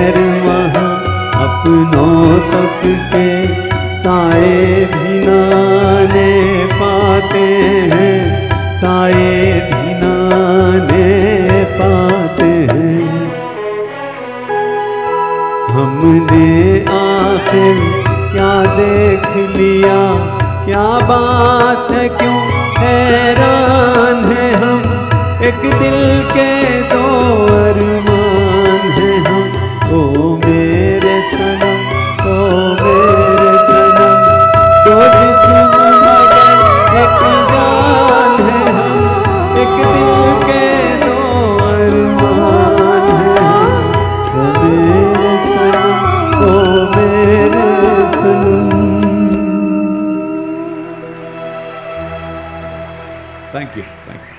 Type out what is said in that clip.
खैर वहाँ अपनों तक के साए भी नाने पाते हैं, साए भी नाने पाते हैं। हमने आखिर क्या देख लिया, क्या बात है, क्यों हैरान है हम, एक दिल के दो अरमान हैं हम। ओ मेरे सनम, ओ मेरे सनम, दो जिस्म मगर एक जान है हम, एक दिल के दो अरमान हैं हम। ओ मेरे सनम, ओ मेरे सनम। Thank you, thank you.